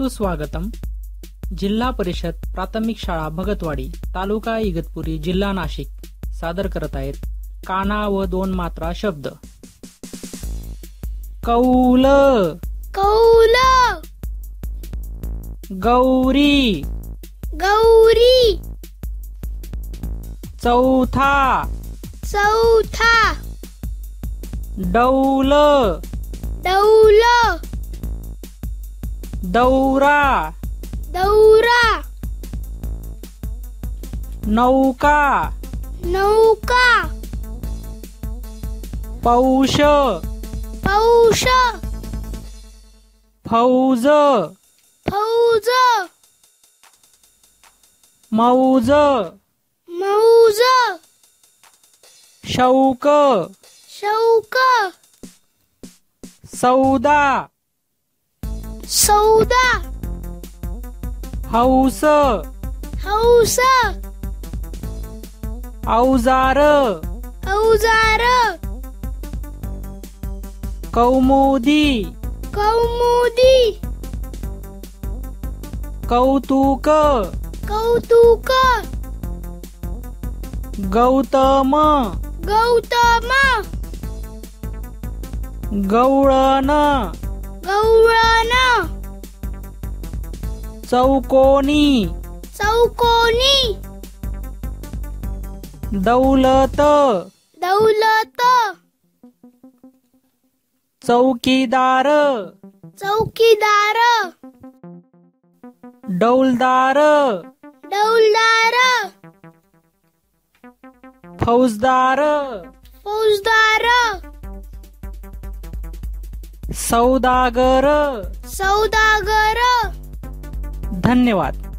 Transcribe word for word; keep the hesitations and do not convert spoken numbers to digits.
सुस्वागतम. जिल्हा परिषद प्राथमिक शाळा भगतवाडी, तालुका इगतपुरी, जिल्हा नाशिक सादर करत आहेत काना व दोन मात्रा शब्द. कौल, कौल, गौरी, गौरी, चौथा, चौथा, डौल, डौल, दौरा, दौरा, नौका, नौका, पौष, पौष, फौज, फौज, मौज, मौज, शौक, शौक, सौदा, सौदा, हौस, हौस, औजार, औजार, कौमुदी, कौमुदी, कौतुक, कौतुक, गौतम, गौतम, गवळण, गवळण, चौकोनी, चौकोनी, दौलत, दौलत, चौकीदार, चौकीदार, डौलदार, डौलदार, फौजदार, फौजदार, सौदागर. सौदागर. धन्यवाद.